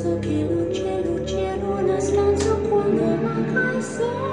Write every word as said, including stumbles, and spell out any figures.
so che luce, luce, una stanza quando manca il sole.